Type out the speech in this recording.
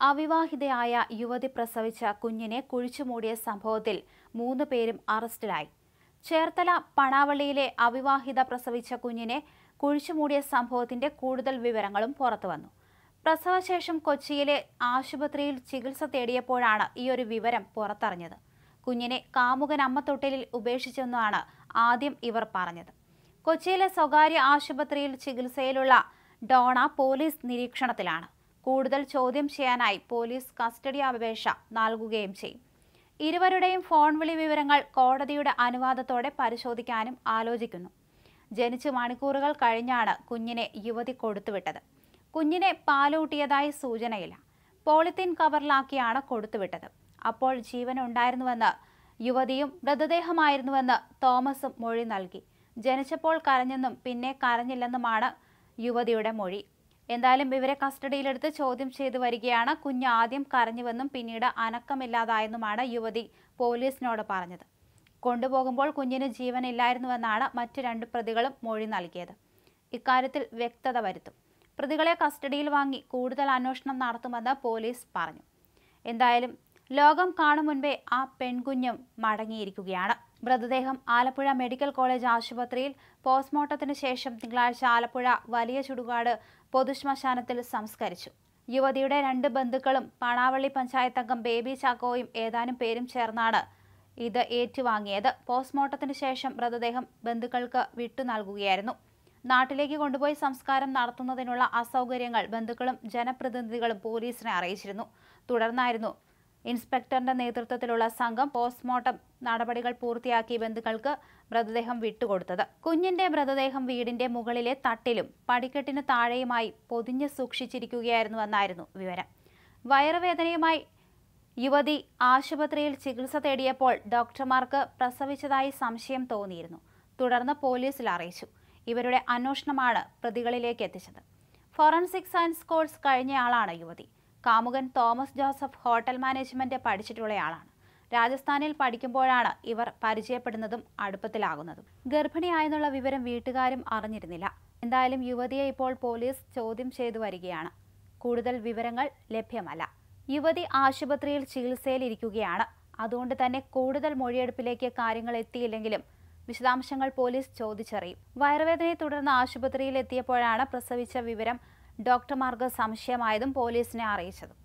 അവിവാഹിതയായ യുവതി പ്രസവിച്ച കുഞ്ഞിനെ കുഴിച്ചുമൂടിയ സംഭവത്തിൽ 3 പേരും അറസ്റ്റിലായി. ചേർത്തല പണാവള്ളിയിലെ അവിവാഹിത പ്രസവിച്ച കുഞ്ഞിനെ കുഴിച്ചുമൂടിയ സംഭവത്തിന്റെ കൂടുതൽ വിവരങ്ങളും പുറത്തുവന്നു. പ്രസവശേഷം കൊച്ചിയിലെ ആശുപത്രിയിൽ ചികിത്സ തേടിയപ്പോഴാണ് ഈയൊരു വിവരം പുറത്തറിഞ്ഞത്. കുഞ്ഞിനെ കാമുകൻ അമ്മത്തൊട്ടിലിൽ ഉപേക്ഷിച്ചെന്നാണ് ആദ്യം ഇവർ പറഞ്ഞത്. കൊച്ചിയിലെ സ്വകാര്യ ആശുപത്രിയിൽ ചികിത്സയിലുള്ള ഡോണ പോലീസ് നിരീക്ഷണത്തിലാണ്. കൂടുതൽ ചോദ്യം ചെയ്യാനായി പോലീസ് കസ്റ്റഡി അപേക്ഷ നൽകുകയും ചെയ്യും. ഇരുവരുടെയും ഫോൺ വിളി വിവരങ്ങൾ കോടതിയുടെ അനുവാദത്തോടെ പരിശോധിക്കാനും ആലോചിക്കുന്നു. ജനിച്ച് മണിക്കൂറുകൾ കഴിഞ്ഞാണ് കുഞ്ഞിനെ യുവതി കൊടുത്തുവിട്ടത്. കുഞ്ഞിനെ പാലൂട്ടിയതായി സൂചനയില്ല. പോളിത്തീൻ കവറിലാക്കിയാണ് കൊടുത്തുവിട്ടത്. അപ്പോൾ ജീവൻ ഉണ്ടായിരുന്നുവെന്ന് യുവതിയും മൃതദേഹമായിരുന്നുവെന്ന് തോമസും മൊഴി നൽകി. ജനിച്ചപ്പോൾ കരഞ്ഞെന്നും പിന്നെ കരഞ്ഞില്ലെന്നുമാണ് യുവതിയുടെ മൊഴി. എന്തായാലും ഇവരെ കസ്റ്റഡിയിലെടുത്ത് ചോദ്യം ചെയ്തു വരികയാണ്. കുഞ്ഞ് ആദ്യം കരഞ്ഞുവെന്നും പിന്നീട് അനക്കമില്ലാതായെന്നുമാണ് യുവതി പോലീസിനോട് പറഞ്ഞത്. കൊണ്ടുപോകുമ്പോൾ കുഞ്ഞിന് ജീവനില്ലായിരുന്നുവെന്നാണ് മറ്റു 2 പ്രതികളും മൊഴി നൽകിയത്. ഇക്കാര്യത്തിൽ വ്യക്തത വരുത്തും. പ്രതികളെ കസ്റ്റഡിയിൽ വാങ്ങി കൂടുതൽ അന്വേഷണം നടത്തുമെന്ന് പോലീസ് പറഞ്ഞു. എന്തായാലും ലോകം കാണും മുൻപേ ആ പെൺകുഞ്ഞും മടങ്ങിയിരിക്കുകയാണ്. മൃതദേഹം ആലപ്പുഴ മെഡിക്കൽ കോളേജ് ആശുപത്രിയിൽ പോസ്റ്റ്മോർട്ടത്തിന് ശേഷം തിങ്കളാഴ്ച ആലപ്പുഴ വലിയ ചുടുകാട് പൊതുശ്മശാനത്തിൽ സംസ്കരിച്ചു. യുവതിയുടെ 2 ബന്ധുക്കളും പണാവള്ളി പഞ്ചായത്ത് അംഗം ബേബി ചാക്കോയും ഏതാനും പേരും ചേർന്നാണ് ഇത് ഏറ്റുവാങ്ങിയത്. പോസ്റ്റ്മോർട്ടത്തിന് ശേഷം മൃതദേഹം ബന്ധുക്കൾക്ക് വിട്ടു നൽകുകയായിരുന്നു. നാട്ടിലേക്ക് കൊണ്ടുപോയി സംസ്കാരം നടത്തുന്നതിനുള്ള അസൗകര്യങ്ങൾ ബന്ധുക്കളും ജനപ്രതിനിധികളും പോലീസിനെ അറിയിച്ചിരുന്നു. തുടർന്നായിരുന്നു ഇൻസ്പെക്ടറിന്റെ നേതൃത്വത്തിലുള്ള സംഘം പോസ്റ്റ്മോർട്ടം നടപടികൾ പൂർത്തിയാക്കി ബന്ധുക്കൾക്ക് മൃതദേഹം വിട്ടുകൊടുത്തത്. കുഞ്ഞിന്റെ മൃതദേഹം വീടിന്റെ മുകളിലെ തട്ടിലും പടിക്കെട്ടിന് താഴെയുമായി പൊതിഞ്ഞ് സൂക്ഷിച്ചിരിക്കുകയായിരുന്നുവെന്നായിരുന്നു വിവരം. വയറുവേദനയുമായി യുവതി ആശുപത്രിയിൽ ചികിത്സ തേടിയപ്പോൾ ഡോക്ടർമാർക്ക് പ്രസവിച്ചതായി സംശയം തോന്നിയിരുന്നു. തുടർന്ന് പോലീസിൽ അറിയിച്ചു. ഇവരുടെ അന്വേഷണമാണ് പ്രതികളിലേക്ക് എത്തിച്ചത്. ഫോറൻസിക് സയൻസ് കോഴ്സ് കഴിഞ്ഞയാളാണ് യുവതി. കാമുകൻ തോമസ് ജോസഫ് ഹോട്ടൽ മാനേജ്മെന്റ് പഠിച്ചിട്ടുള്ളയാളാണ്. രാജസ്ഥാനിൽ പഠിക്കുമ്പോഴാണ് ഇവർ പരിചയപ്പെടുന്നതും അടുപ്പത്തിലാകുന്നതും. ഗർഭിണിയായെന്നുള്ള വിവരം വീട്ടുകാരും അറിഞ്ഞിരുന്നില്ല. എന്തായാലും യുവതിയെ ഇപ്പോൾ പോലീസ് ചോദ്യം ചെയ്തു വരികയാണ്. കൂടുതൽ വിവരങ്ങൾ ലഭ്യമല്ല. യുവതി ആശുപത്രിയിൽ ചികിത്സയിലിരിക്കുകയാണ്. അതുകൊണ്ട് തന്നെ കൂടുതൽ മൊഴിയെടുപ്പിലേക്ക് കാര്യങ്ങൾ എത്തിയില്ലെങ്കിലും വിശദാംശങ്ങൾ പോലീസ് ചോദിച്ചറിയും. വയറുവേദനയെ തുടർന്ന് ആശുപത്രിയിൽ എത്തിയപ്പോഴാണ് പ്രസവിച്ച വിവരം ഡോക്ടർമാർക്ക് സംശയമായതും പോലീസിനെ അറിയിച്ചതും.